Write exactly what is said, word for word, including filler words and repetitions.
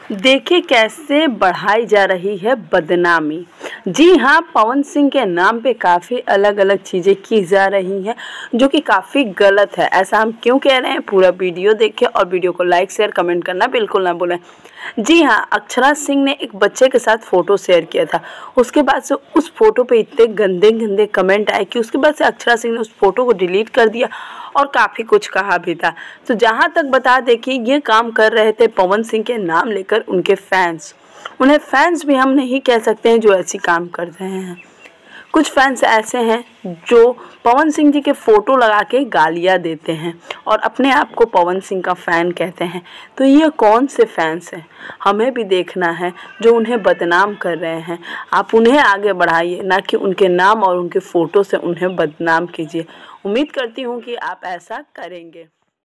देखिए कैसे बढ़ाई जा रही है बदनामी। जी हाँ, पवन सिंह के नाम पे काफ़ी अलग अलग चीज़ें की जा रही हैं जो कि काफ़ी गलत है। ऐसा हम क्यों कह रहे हैं, पूरा वीडियो देखें और वीडियो को लाइक शेयर कमेंट करना बिल्कुल ना भूलें। जी हाँ, अक्षरा सिंह ने एक बच्चे के साथ फ़ोटो शेयर किया था। उसके बाद से उस फ़ोटो पे इतने गंदे गंदे कमेंट आए कि उसके बाद से अक्षरा सिंह ने उस फ़ोटो को डिलीट कर दिया और काफ़ी कुछ कहा भी था। तो जहाँ तक बता दें कि ये काम कर रहे थे पवन सिंह के नाम लेकर उनके फैंस। उन्हें फैंस भी हम नहीं कह सकते हैं जो ऐसी काम कर रहे हैं। कुछ फैंस ऐसे हैं जो पवन सिंह जी के फ़ोटो लगा के गालियाँ देते हैं और अपने आप को पवन सिंह का फ़ैन कहते हैं। तो ये कौन से फैंस हैं, हमें भी देखना है जो उन्हें बदनाम कर रहे हैं। आप उन्हें आगे बढ़ाइए, ना कि उनके नाम और उनके फ़ोटो से उन्हें बदनाम कीजिए। उम्मीद करती हूँ कि आप ऐसा करेंगे।